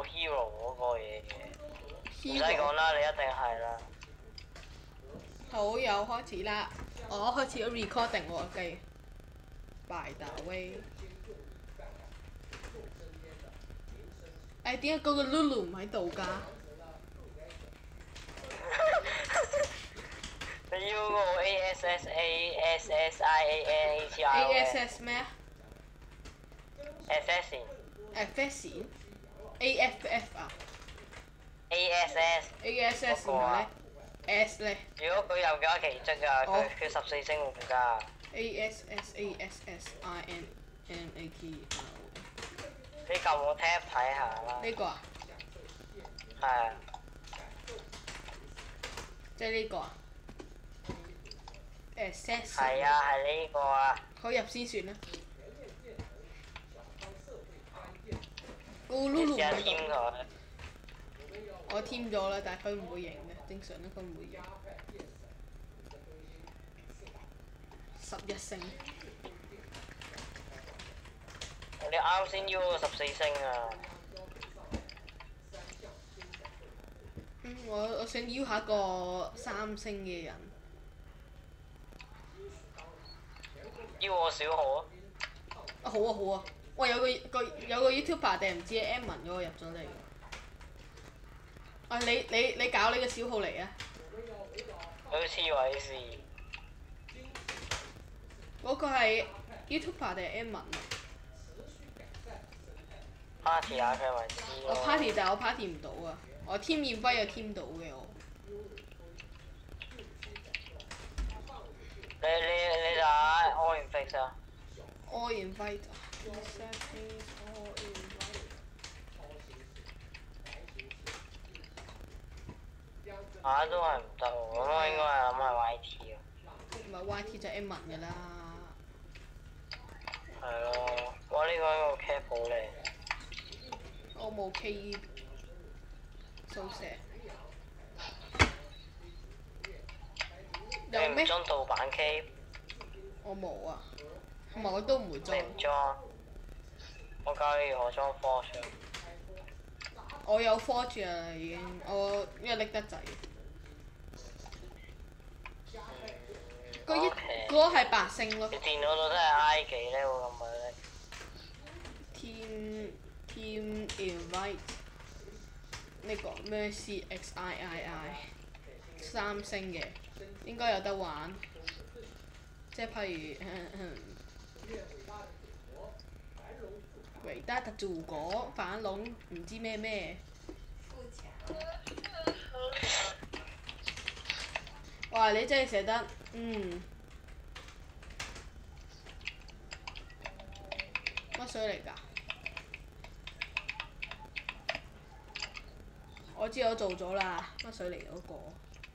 hero 嗰個嘢嘅，唔使 Hero 講啦，你一定係啦。 好，又開始啦！我開始咗 recording 喎，計。By the way，誒點解嗰個 Lulu 唔喺度㗎？ 你要個 ASSASSIANATI ASS 咩啊 Assassin ？Assassin？AFF 啊 ASS ？ASS 嗰個啊然後咧？S 咧如果佢有嘅奇蹟啊， 哦佢14星紅㗎。 ASSASSINNAT 你撳我 tab 睇下啦。 呢個啊？ 係啊。 即係呢個啊？Assassin。 係啊，係呢個啊。 好入先算啦。個你 Lulu 唔試下喺度。 添佢。 我添咗啦，但係佢唔會贏嘅，正常啦，佢唔會贏。11星。 你啱先要個14星啊。 我想要下個3星嘅人。 要我小號啊？ 啊好啊好啊！喂有個 YouTuber 定唔知 Emman 嗰個入咗嚟。啊你搞你個小號嚟啊！ 好似偉士。 嗰個係 YouTuber 定係 Emman 啊？ party 下佢咪知咯。 我 party 但係我 party 唔到啊！我添燕輝又添到嘅我。 你打 all in fix 啊？ All invite。All invite。 都係唔得喎，咁我應該係諗係 YT 喎。 唔係 YT 就 Emman 嘅啦。 係咯，哇！呢個個 cap 好靚。 我冇 K。掃射。 你唔有咩？ 裝盜版 cap？ 我冇啊，同埋我都唔會裝你。唔裝？我教你如何裝 Forge。 我有 Forge 啊已經，我因為拎得滯。嗰個係8星咯。 你電腦度都係 I 幾咧？會咁咪叻。 Team invite 呢個咩 CXIII 3星嘅，應該有得玩。即係譬如維達特做果反籠唔知咩咩。哇！你真係寫得乜水嚟㗎？我知我做咗啦，乜水嚟嗰個？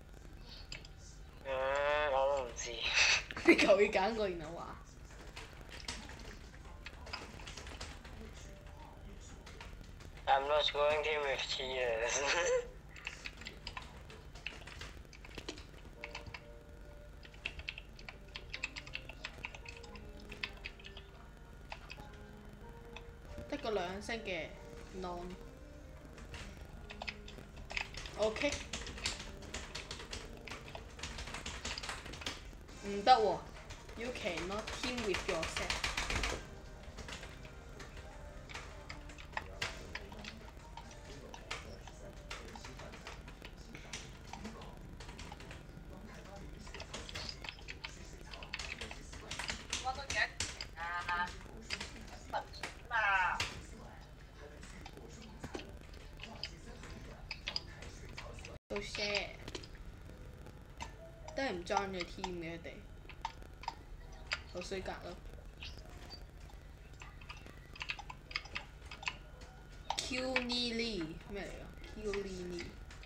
我都唔知。 你求其揀個然後話。 I'm not going to with tears 。 得個2星嘅 non。OK。唔得喎 ，You cannot team with yourself。都 share。都係唔 join 咗 team 嘅佢哋，好衰格咯。Qnili 咩嚟㗎 ？Qnili。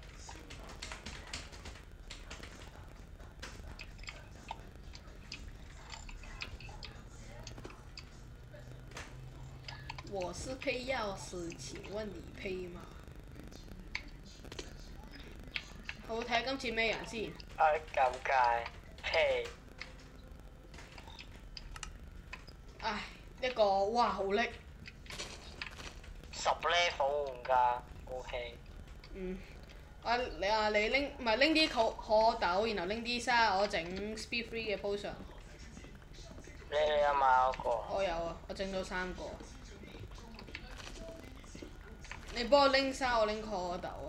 我是配鑰匙，請問你配嗎？好睇下今次咩人先。 尷尬，呸！ 唉，一個哇好叻。 10 level 玩家。 氣。 嗯。你拎唔係拎啲可豆，然後拎啲沙，我整 speed free 嘅 potion。 你有買嗰個？ 我有啊，我整咗3個。你幫我拎沙，我拎可豆啊！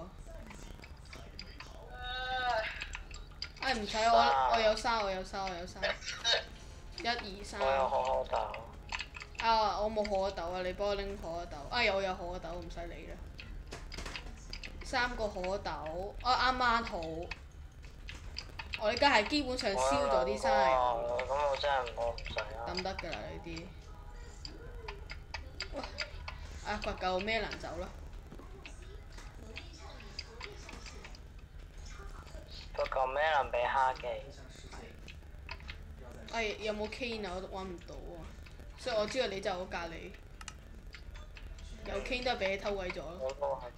唔使我有沙，我有沙。1、2、3。 我有可豆。 啊！我冇可豆啊，你幫我拎可豆。我有可豆，唔使理啦。3個可豆，啱啱好。我而家係基本上燒咗啲沙油。 咁我真係唔使啦。 抌得㗎啦呢啲。哇！掘夠咩能走啦？ 不過咩能俾蝦記？ 有冇 cane 啊？我都揾唔到啊！所以我知道你就喺我隔離。有 cane 都係俾你偷鬼咗咯。 我都係。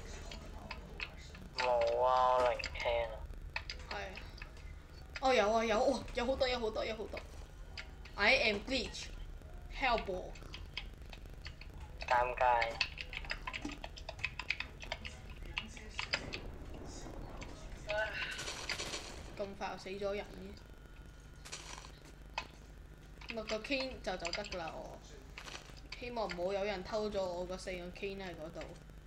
冇啊！我零 cane 啊。 係。有啊有，哇！有好多。I am Bleach Hellball。 尷尬。 咁快就死咗人嘅。咪個 cane 就得㗎啦我。希望唔好有人偷咗我個4個 cane 喺嗰度。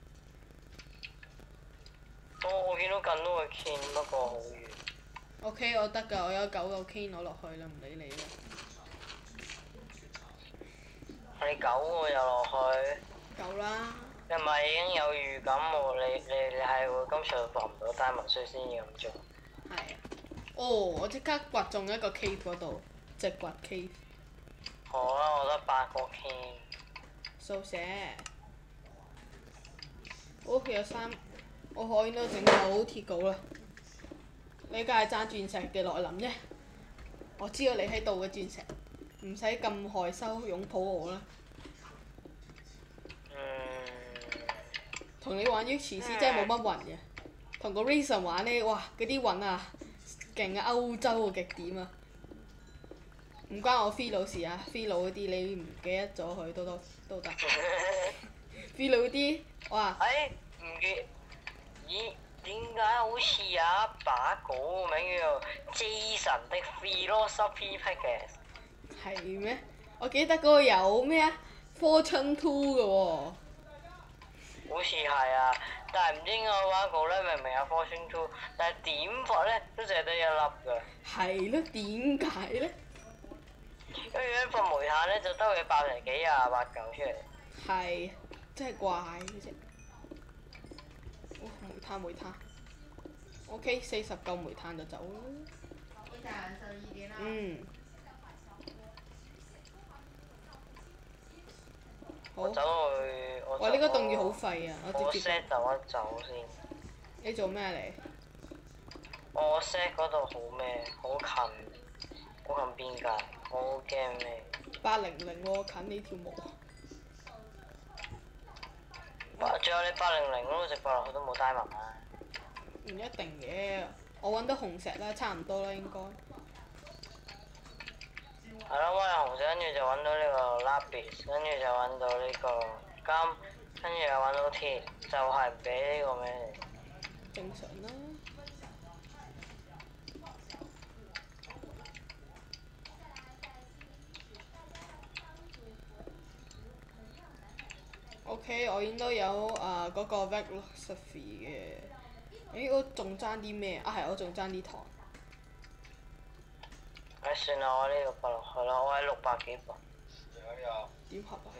我見到近都會 cane，不過好遠。 OK， 我得㗎，我有9個 cane 攞落去啦，唔理你啦。 你9個又落去？ 夠啦。 你唔係已經有預感喎？你係會今場防唔到單文，所以先要咁做。 係啊。我即刻掘中一個 cave 嗰度，直掘 cave。 好啦，我得8個 cane。 So sad。有3，我可以都整到鐵鎬啦。你梗係爭鑽石嘅來臨啫。我知道你喺度嘅鑽石，唔使咁害羞擁抱我啦。同你玩 UHC 真係冇乜運嘅，同個 Raisin 玩呢，哇！嗰啲運啊，勁啊，歐洲嘅極點啊！唔關我 Phil 事啊，Phil 嗰啲你唔記得咗佢都得。Phil 嗰啲，哇！ 唔記，咦？點解好似有一把稿個名叫做 Jason 的 Philosophy Package？ 係咩？我記得嗰個有咩啊 Fortune 2嘅喎。 好似係啊，但係唔知點解我把稿咧明明有 Fortune 2，但係點法咧都淨係得一粒㗎。係咯，點解咧？ 因為一份煤炭咧就得佢爆成幾28嚿出嚟。 係，真係怪嘅啫。煤炭。OK， 40嚿煤炭就走啦。嗯。好。 我走去。 哇！呢個洞穴好廢啊！ 我 set 走一走先。 你做咩嚟？ 我 set 嗰度好咩？好近邊界？我好驚咩 800喎，近你條毛。 仲有你800咯，直播落去都冇 diamond 啊！ 唔一定嘅，我揾到紅石啦，差唔多啦應該。 係咯，揾紅石，跟住就揾到呢個 lapis，跟住就揾到呢個金，跟住又揾到鐵，就係唔俾呢個咩嚟。 正常啦。OK， 我應該有嗰個 philosophy 嘅。我仲爭啲咩啊？係，我仲爭啲糖。 算啦，我呢度拔落去啦，我喺600幾拔。 點合啊？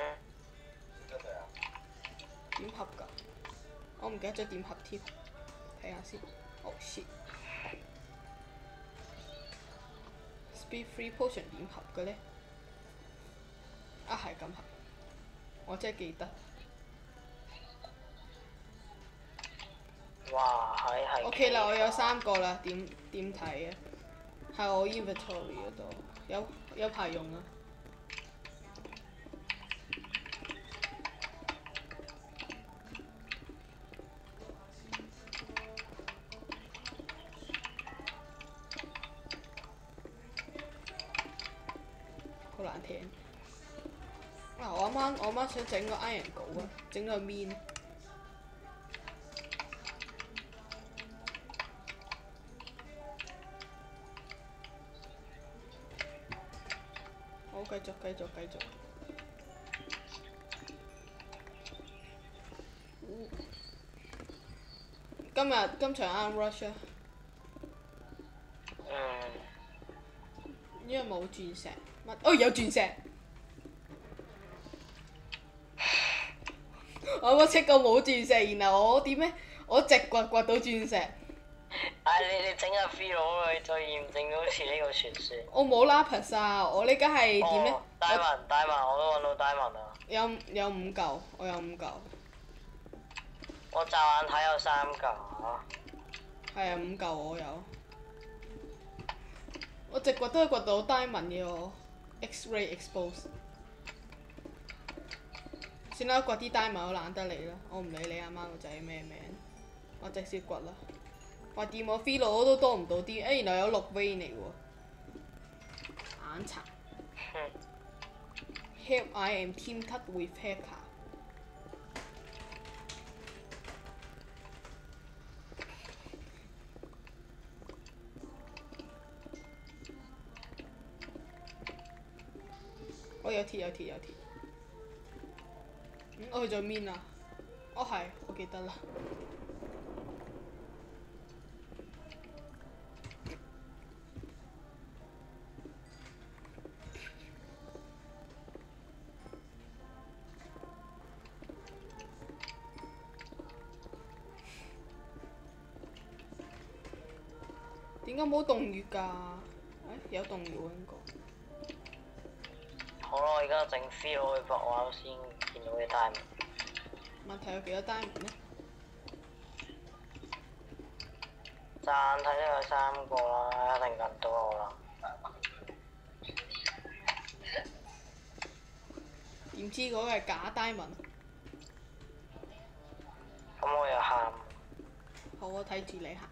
點合㗎？我唔記得咗點合添，睇下先。Oh shit！ Speed free potion 點合嘅呢？係咁合。我真係記得。 哇！係。 OK 啦，我有3個啦，點睇啊？喺我 inventory 嗰度，有排用啊！好難聽。我啱啱想整個 iron 稿啊，整個面。 繼續。今場啱 rush 啊，因為冇鑽石。乜？哦，有鑽石！我測過冇鑽石，然後我點呢？我直掘到鑽石。 你整下 feel 去再驗證到好似呢個傳說。 我冇 lapis 啊！我呢家係點呢？ 大文，我都揾到大文啊！ 有5嚿，我有5嚿。 我驟眼睇有3嚿啊！ 係啊，5嚿我有。我直掘都係掘到 diamond 嘅喎 ，X-ray expose。算啦，掘啲 diamond 我懶得理啦，我唔理你阿媽個仔咩名，我直接掘啦。話掂我 feel 我都多唔到啲，原來有6 vein 嚟喎。眼殘。Help! I am teamed up with hacker。我有鐵。我去咗邊啊？哦係，我記得啦。點解冇洞穴㗎？有洞穴喎應該。 好啦，我而家整 feel 去博我先見到嘅 diamond。 問題有幾多 diamond 呢？ 暫睇都有3個啦，一定揾到我啦。 點知嗰個係假 diamond？ 咁我又喊。 好，我睇住你行。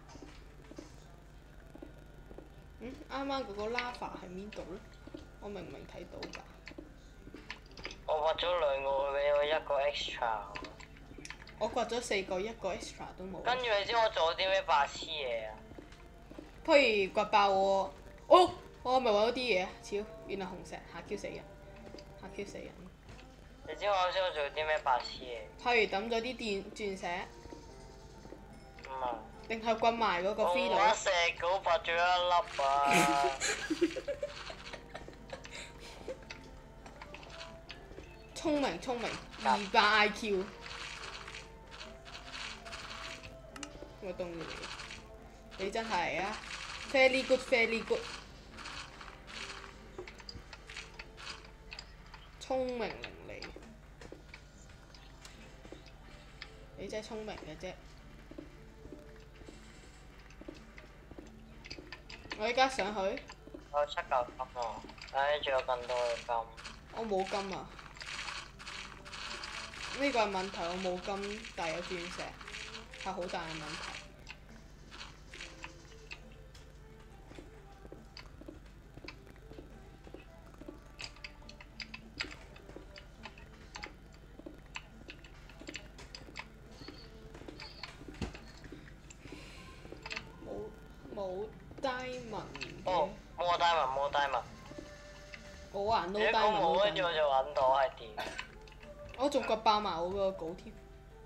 啱啱嗰個 lava 喺邊度呢？我明明睇到㗎。 我掘咗2個，佢俾我1個 extra。 我掘咗4個，1個 extra 都冇。 跟住你知我做咗啲咩白痴嘢啊？ 不如掘爆我！哦，我咪揾到啲嘢啊！超，原來紅石嚇 Q 死人，嚇 Q 死人。 你知我啱先我做咗啲咩白痴嘢？ 譬如抌咗啲鑽石。 唔係。 定係掘埋嗰個 feel 度。 我石膏拔咗1粒啊！ 聰明，200 IQ。我凍住你真係啊 ！Fairly good。聰明伶俐。你真係聰明嘅啫。我依家上去。 我有7嚿金啊！仲有更多嘅金。 我冇金啊！呢個係問題，我冇金，但係有鑽石，係好大嘅問題。冇 diamond 嘅。 冇 diamond。 我話 no 如果 diamond。 冇跟住我就揾到係點？ 我仲掘爆埋我個稿添。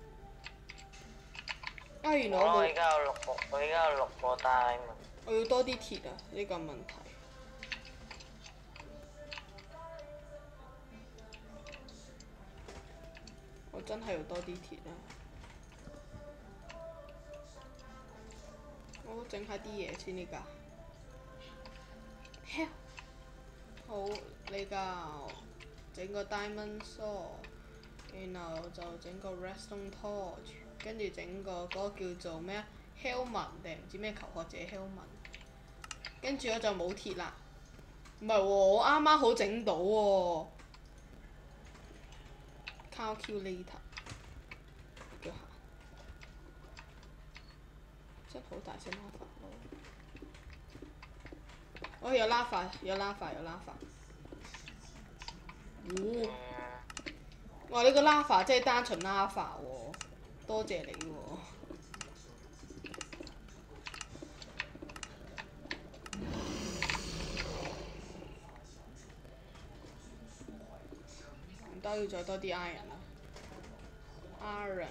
原來我而家有6個 diamond。 我要多啲鐵啊！呢個問題。我真係要多啲鐵啊！我整下啲嘢先呢家。好，呢家整個 diamond saw，然後就整個 redstone torch，跟住整個嗰個叫做咩啊 helmet 定唔知咩求學者 helmet，跟住我就冇鐵啦。唔係喎，我啱啱好整到喎。calculator。叫下。真係好大聲lava咯！哦，有 lava。哇！呢個 lava 真係單純 lava 喎，多謝你喎。 要再多啲 iron 啦。iron。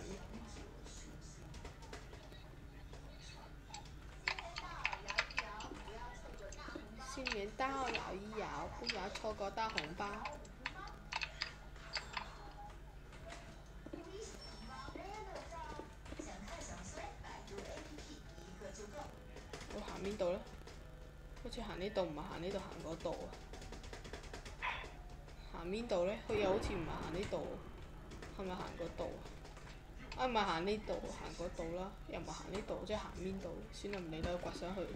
新年到，搖一搖，不要錯過大紅包。我行邊度咧？好似行呢度，唔係行呢度，行嗰度啊！行邊度咧？佢又好似唔係行呢度，係咪行嗰度啊？啊，唔係行呢度，行嗰度啦，又唔係行呢度，即係行邊度？算啦，唔理啦，我掘上去。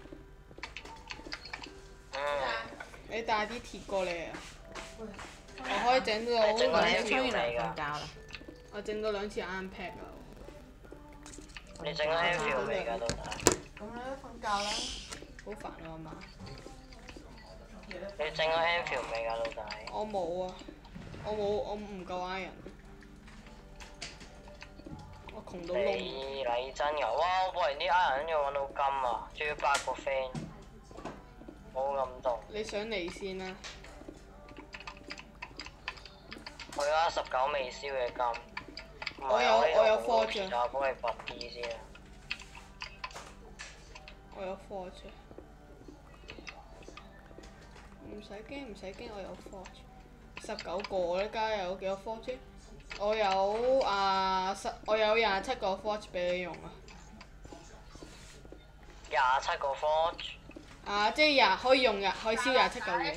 你帶啲鐵過嚟啊！我可以整到兩次。 瞓覺啦。 我整到2次硬劈啊！ 你整咗 Anvil 未㗎，到底？ 咁你都瞓覺啦。 好煩啊，阿媽。 你整咗 Anvil 未㗎，老弟？ 我冇啊！我唔夠 iron。我窮到窿。 你真㗎？哇！我播完啲 iron 要揾到金啊，仲要8個 fan。好感動。 你想嚟先啦。 我而家19未燒嘅金。 我有forge。 我幫你拔啲先啊。 我有 forge。唔使驚，唔使驚，我有 forge。19個咧，加有幾多 forge？我有我有27個 forge 俾你用啊。 27個 forge。 即係可以用可以燒27嚿嘢。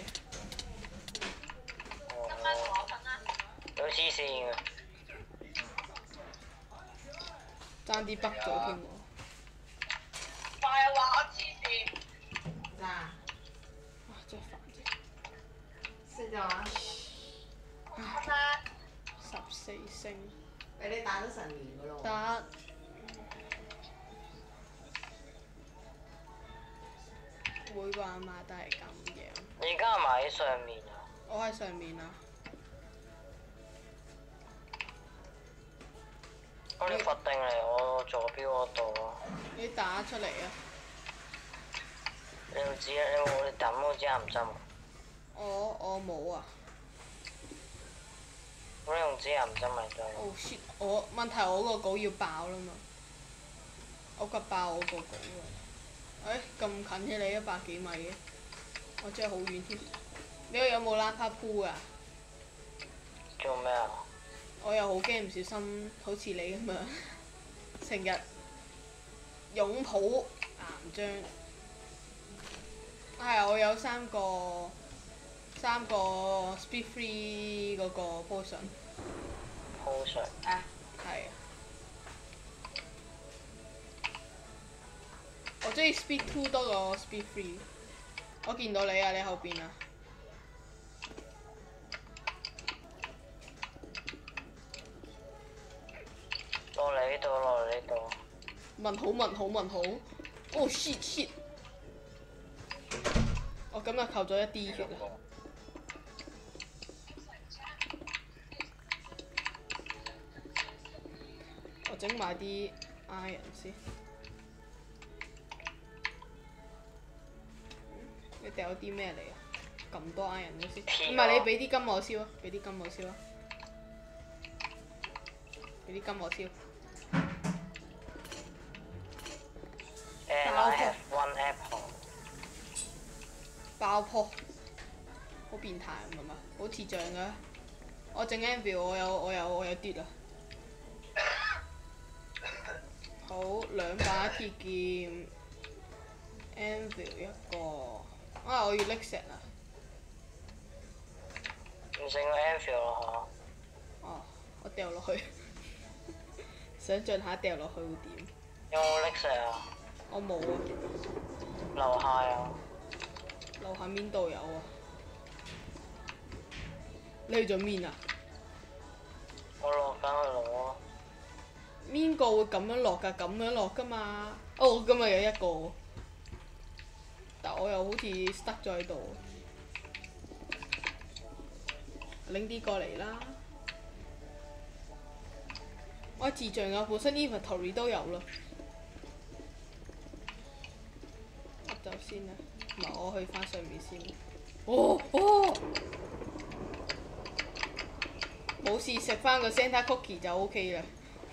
有黐線嘅。 爭啲北咗添喎。 快啊！話我黐線。 嗱， 哇！真係煩啫。 識咗啊？ 14星。 俾你打咗成年㗎咯喎。 得。每個阿媽都係咁樣。 你而家係咪喺上面啊？ 我喺上面啊。 咁你罰定嚟我左標嗰度啊！ 你打出嚟啊！ 你要知啊？你冇抌嗰支鹹針啊？ 我冇啊。 咁你用支鹹針咪得咯。 Oh shit！問題我個稿要爆啦嘛。我急爆我個稿啊！咁近嘅你100幾米嘅，我真係好遠添。你有冇拉卡鋪啊？ 做咩啊？ 我又好驚唔小心，好似你咁樣，成日擁抱岩漿。係我有3個speed free 嗰個 potion。 potion。 係啊。我中意 speed 2多過 speed 3。我見到你啊！你後邊啊！ 落嚟呢度，落嚟呢度。 問好問好問好。Oh shit shit！我今日扣咗1滴血啊！我整埋啲 iron 先。你掉啲咩嚟啊？咁多 iron 嘅先。唔係你俾啲金我燒啊！俾啲金我燒啊！俾啲金我燒。 I have one apple。 爆破，好變態唔係嘛？好智障嘅。我整 Anvil 我有啲啊。好2把鐵劍 ，Anvil 1個。我要拎石啊！ 唔整個 Anvil 咯哦，我掉落去。想像下掉落去會點？ 有冇拎石啊？ 我冇啊。 樓下啊。 樓下邊度有啊？你去咗邊啊？ 我落緊去攞啊。 邊個會咁樣落㗎？咁樣落㗎嘛？我今日有1個，但我又好似 stuck 咗喺度。拎啲過嚟啦！我智障啊！本身 inventory 都有啦。執走先啦，唔係我去翻上面先。哦！ 冇事食翻個 Santa Cookie 就 OK 啦。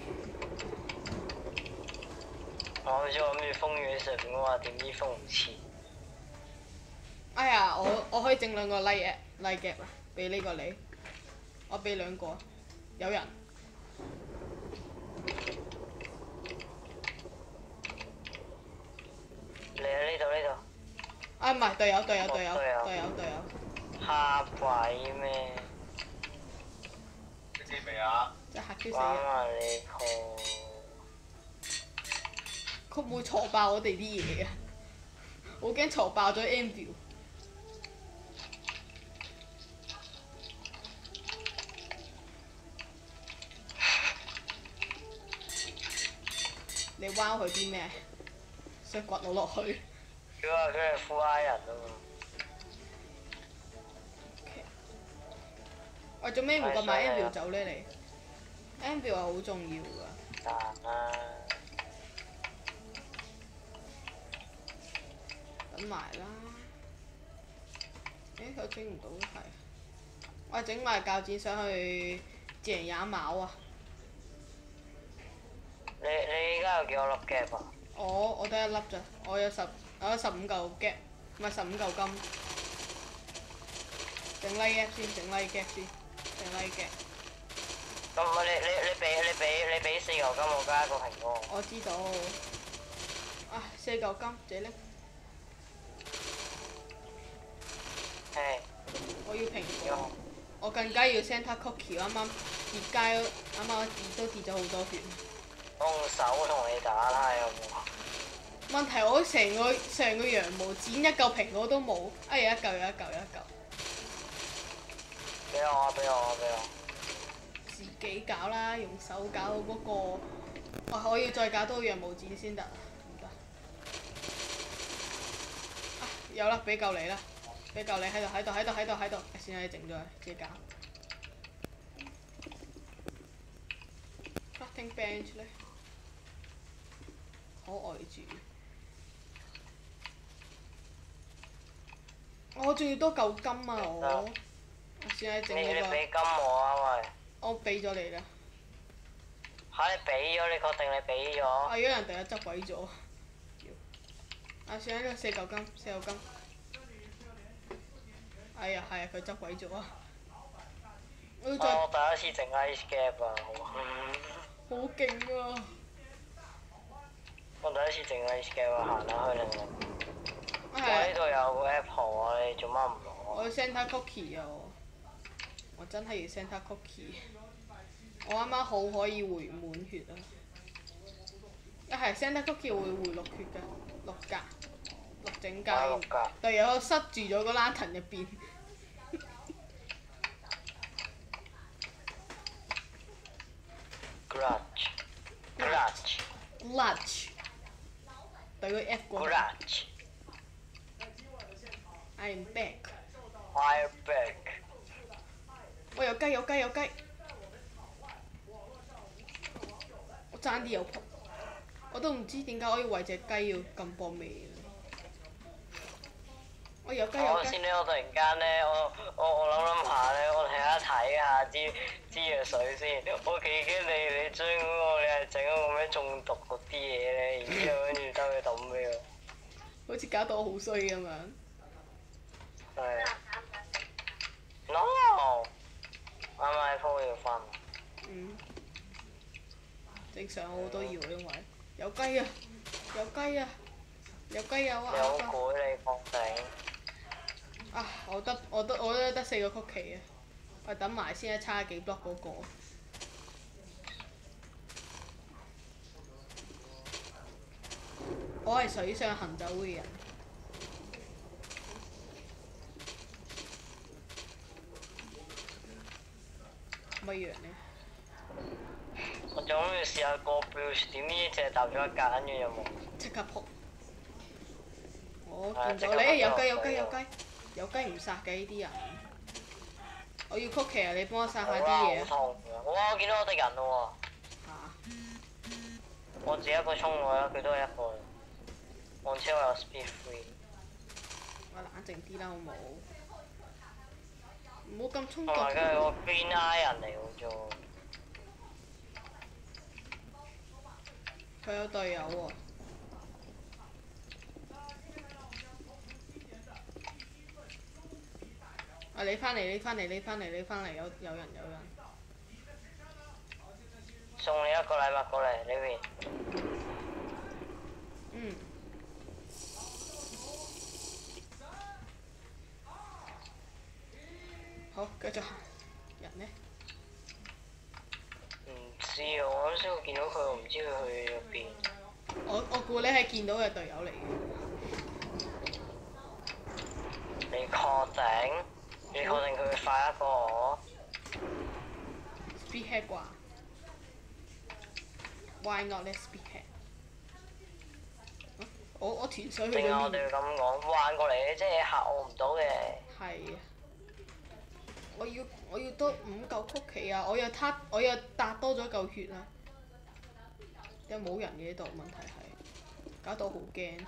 我好似諗住封軟食嘅話，點知封唔切？ 哎呀，我可以整兩個 like gap 啊，俾呢個你，我俾兩個，有人。 嚟啊！呢度呢度。 啊唔係隊友。 嚇鬼咩？ 你知未啊？ 真係嚇 Q 死玩人！ 埋你鋪。 佢唔會挫爆我哋啲嘢啊！我驚挫爆咗 Anvil。你挖佢啲咩？想掘我落去？ 佢話佢係富蝦人啊嘛。 喂，做咩唔掘埋 Anvil 走呢？你 Anvil 係好重要㗎。 賺啦！ 等埋啦。誒，佢整唔到係。我整埋鉸剪上去剪也毛啊！ 你依家有幾多粒 gap 啊？ 我得一粒咋，我有15嚿 gap，唔係15嚿金。整 like gap 先，整 like gap 先，整 like gap。 咁你俾4嚿金我加一個蘋果。 我知道。啊，4嚿金，自己拎。 係。 我要蘋果。我更加要 Santa Cookie，啱啱跌街，啱啱都跌咗好多血。 我用手同你打啦，有冇？ 問題我成個羊毛剪一嚿蘋果都冇，哎呀一嚿。 俾我。 自己搞啦，用手搞到嗰個，我要再搞多個羊毛剪先得，唔得。啊，有啦，俾嚿你啦，俾嚿你喺度，先你整咗佢，自己搞。Crafting bench 咧，可愛住。我仲要多嚿金啊我先你整呢個。 你俾金我啊喂！ 我俾咗你啦。 嚇你俾咗？你確定你俾咗？ 啊！如果人哋一執鬼咗。啊！算啦，呢個4嚿金。哎呀，係啊，佢執鬼咗啊！我要再。 我第一次整 ice gap 啊！ 好勁啊！ 我第一次整 ice gap 啊，行啦去零。我係呢度有個 apple 啊，你做乜唔攞？ 我要 Santa Cookie 啊！我真係要 Santa Cookie。我啱啱好可以回滿血啊！係 Santa Cookie 會回6血㗎，6格，6整雞。隊友塞住咗個 lantern 入邊。Clutch。對個 F 過。I'm back。我有雞。我爭啲有撲，我都唔知點解可以為隻雞要咁搏命。我有雞。 我先咧，我突然間咧，我諗下咧，我睇下支藥水先。我幾驚你將嗰個你係整嗰個咩中毒嗰啲嘢咧，然之後跟住兜去抌俾我。 好似搞到我好衰咁樣。 係。No。啱啱鋪要翻。 正常我都要，因為有雞啊！有雞有啊！ 有攰你確定？ 啊！我得4個曲奇啊！我等埋先啊，差幾 block 嗰個。我係水上行走嘅人。乜樣呢？ 我仲諗住試下個 build 點知淨係搭咗一格，跟住又冇。 即刻撲！我見到你有雞唔殺嘅呢啲人。我要曲奇啊！你幫我殺下啲嘢啊！ 哇！我見到我敵人咯喎。我自己一個衝過啦，佢都係一個。望車我有 speed free。 我冷靜啲啦，好冇？ 唔好咁衝動。 同埋佢係個 Green Eye 人嚟嘅啫喎。 佢有隊友喎。啊！你翻嚟，有人。 送你一個禮物過嚟呢邊。 嗯。好，繼續行。人呢？ 唔知啊！我啱先我見到佢，我唔知佢去咗邊。 我估你係見到嘅隊友嚟嘅。 你確定？你確定佢會快得過我 ？Speedhead 啩 ？Why not let speedhead？我填水去咗定係我哋邊？ 咁講，彎過嚟嘅，即係嚇我唔到嘅。 係啊！我要多5嚿曲奇啊！我又搭多咗嚿血啊！有冇人嘅呢度？問題係搞到好驚。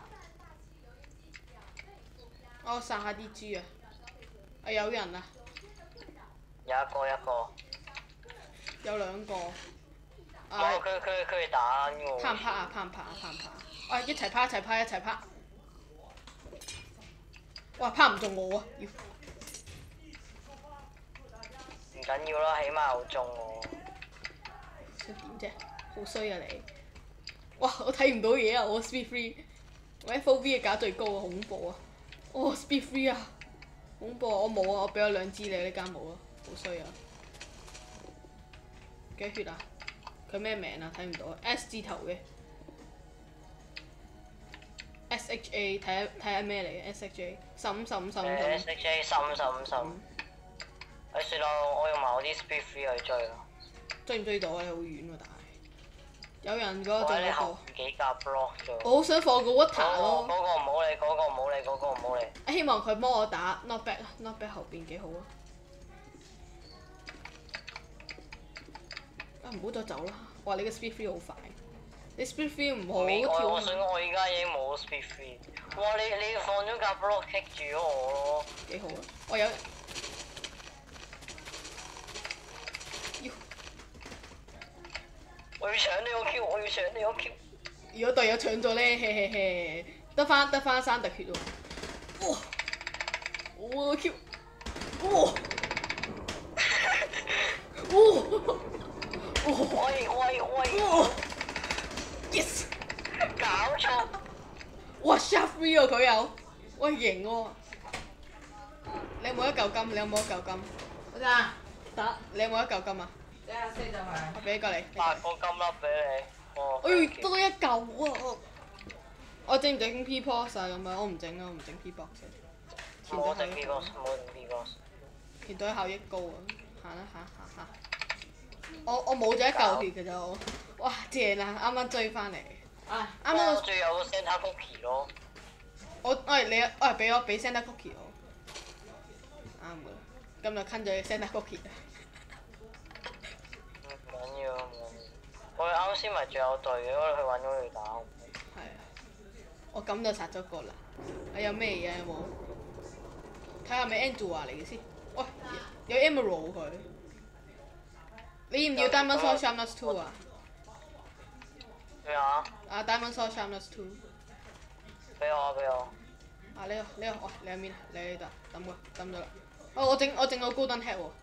我殺下啲豬啊！啊有人啊！ 有一個。 有兩個。 佢哋打緊我。 怕唔怕啊？啊！一齊趴！哇！趴唔中我啊！要。 唔緊要啦，起碼有中我。 想點啫？好衰啊你！哇！我睇唔到嘢啊！我 speed free， 我 FOV 嘅價最高啊！恐怖啊！哦 speed free 啊！恐怖啊！我冇啊！我俾咗2支你，呢間冇啊！好衰啊！幾血啊？佢咩名啊？睇唔到啊 ！S 字頭嘅 SHA 睇下咩嚟嘅 SHA 15。 SHA 15。哎算啦，我用埋我啲 speed free 去追啦。 追唔追到啊？你好遠喎，但係有人嗰個我喺你仲喺度。 後面幾格 block 啫。 我好想放個 water 咯。 嗰個唔好理，嗰個唔好理。 希望佢幫我打 not bad not bad 後邊幾好啊！啊唔好再走啦！哇你個 speed free 好快，你 speed free 唔好跳。 我想我依家已經冇 speed free。哇！你放咗架 block 棘住咗我咯。 幾好啊！我有。 我要搶你個 Q！ 如果隊友搶咗咧，嘿嘿嘿，得翻3滴血喎。哇！我個 Q！哇！哇！Yes！ 搞錯！ 哇 ！Shot free 喎佢有，喂型喎！你有冇一嚿金？ 好咋？ 得。你有冇一嚿金啊？ 即刻飛就係。 我俾過你。 8個金粒俾你。哦。 哎呀，多一嚿啊！我整唔整 P box 啊？咁樣我唔整啊，我唔整 P box。 冇整 P box。 填隊效益高啊！行。我冇咗一嚿血嘅咋我。哇！正啊！啱啱追翻嚟。 啊！ 啱啱我仲有個 Santa Cookie 咯。 俾 Santa Cookie 我。啱嘅，咁就坑咗 Santa Cookie 啊！ 唔緊要。我哋啱先咪仲有隊嘅，我哋去揾咗佢打。 係啊！我咁就殺咗個啦。有咩嘢有冇？睇下係咪 Angela 嚟嘅先。喂，有 Emerald 佢。你要唔要 Diamond Sword Sharpness 2啊？ 咩啊？ 啊 Diamond Sword Sharpness 2。 俾我。 啊呢個，喂你喺邊啊？你喺呢度抌咗啦。哦我整個 Golden Head 喎。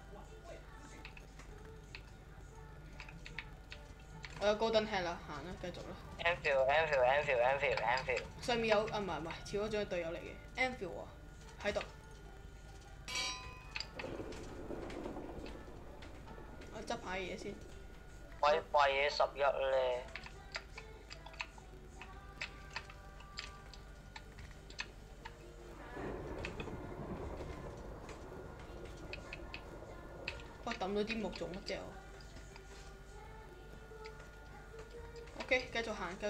我有 Golden Head 啦，行啦，繼續啦。 Anfield。 上面有啊唔係，似嗰種係隊友嚟嘅 Anfield 喎，喺度。我執下嘢先。 喂，嘢11咧。 哇！抌咗啲木做乜啫我？OK，繼續行。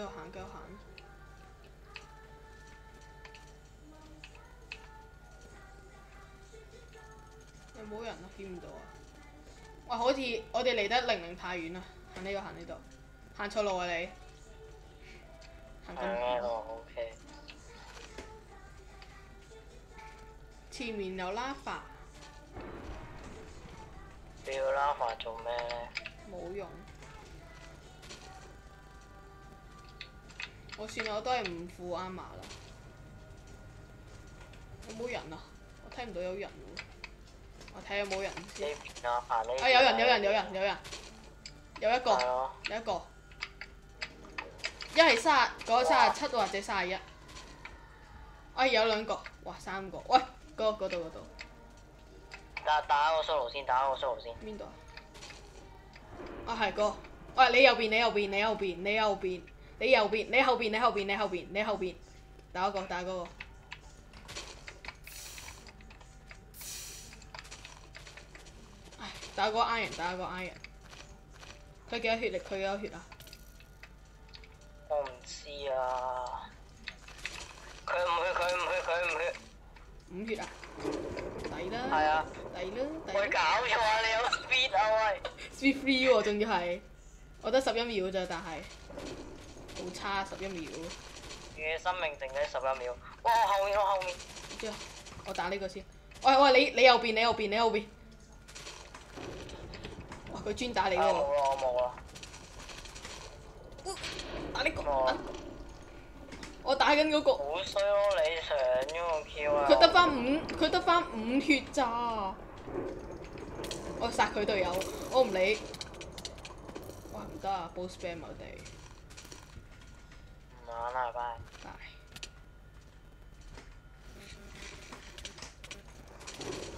有冇人啊？見唔到啊！哇！好似我哋離得零太遠啦，行呢度，行錯路啊你！行緊。 OK。 前面有lava。 你要 lava 做咩咧？ 冇用。我算啦，我都係唔負 armor 啦。有冇人啊？我睇唔到有人喎。我睇有冇人呢先。 邊啊，行呢邊。 啊！有人，有一個， 係咯。 有一個。一係嗰個37或者31。哎，有兩個，哇3個，喂，嗰度。 打個 solo 先，打個 solo 先。 邊度啊？啊係個，喂你右邊，你後邊，打嗰個。唉，打嗰個 iron。佢幾多血力？佢幾多血啊？ 我唔知啊。佢唔去。 5血啊？抵啦。 係啊。喂，搞錯啊！你有 speed 啊喂。 speed 3喎，仲要係，我得11秒咋，但係好差11秒。 你嘅生命剩低11秒。哇！我後面。 唔知啊，我打呢個先。喂，你右邊。哇！佢專打你喎。 我冇啦。 打呢個。我打緊嗰個。 好衰咯！你搶咗個 Q 啊！ 佢得翻5血咋。我殺佢隊友，我唔理。哇唔得啊 ，boss spam 我哋。 唔玩啦，拜。 拜。